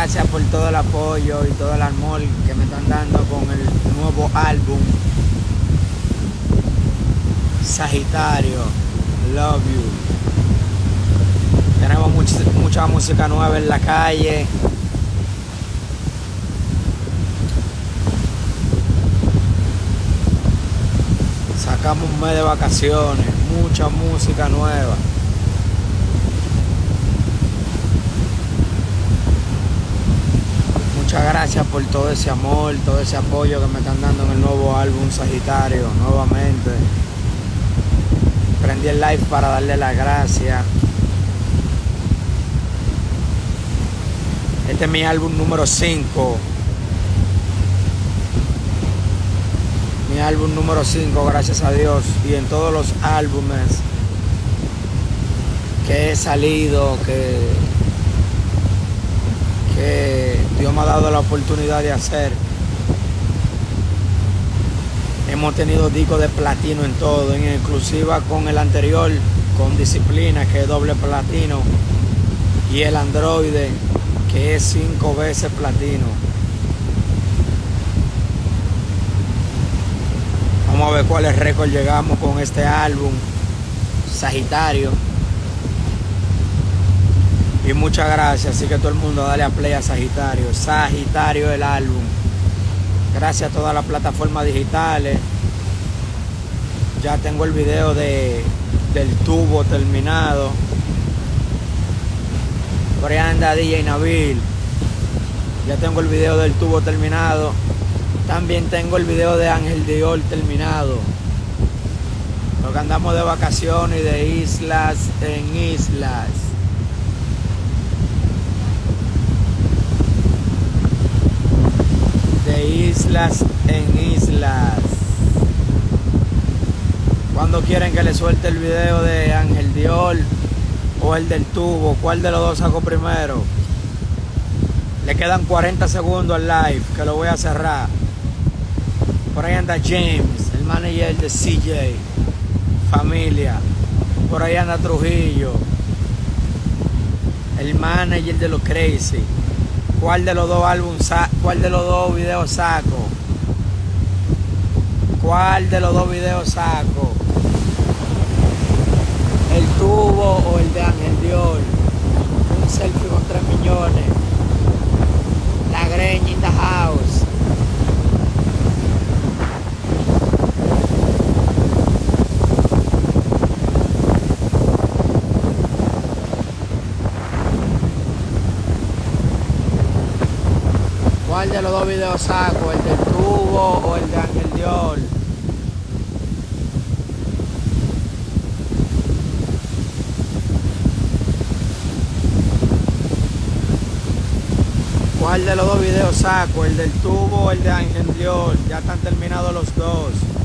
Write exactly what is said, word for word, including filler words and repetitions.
gracias por todo el apoyo y todo el amor que me están dando con el nuevo álbum Sagitario, Love You. Tenemos mucha, mucha música nueva en la calle. Sacamos un mes de vacaciones, mucha música nueva. Muchas gracias por todo ese amor, todo ese apoyo que me están dando en el nuevo álbum Sagitario, nuevamente. Prendí el live para darle las gracias. Este es mi álbum número cinco. Mi álbum número cinco, gracias a Dios. Y en todos los álbumes que he salido, que, que Dios me ha dado la oportunidad de hacer, hemos tenido discos de platino en todo, en exclusiva con el anterior, con Disciplina, que es doble platino, y el Androide, que es cinco veces platino. Vamos a ver cuáles récords llegamos con este álbum Sagitario. Y muchas gracias, así que todo el mundo dale a play a Sagitario. Sagitario el álbum. Gracias a todas las plataformas digitales. Ya tengo el video de, del tubo terminado. Por ahí anda D J Nabil. Ya tengo el video del tubo terminado. También tengo el video de Ángel Dior terminado. Porque andamos de vacaciones y de islas en islas. De islas en islas. ¿Cuándo quieren que les suelte el video de Ángel Dior o el del tubo? ¿Cuál de los dos hago primero? Le quedan cuarenta segundos al live, que lo voy a cerrar. Por ahí anda James, el manager de C J Familia. Por ahí anda Trujillo, el manager de los Crazy. ¿Cuál de los dos álbumes, cuál de los dos videos saco? ¿Cuál de los dos videos saco? ¿El tubo o el de Ángel Dior? Un selfie con tres millones. La greña in the house. ¿Cuál de los dos videos saco? ¿El del tubo o el de Ángel Dior? ¿Cuál de los dos videos saco? ¿El del tubo o el de Ángel Dior? Ya están terminados los dos.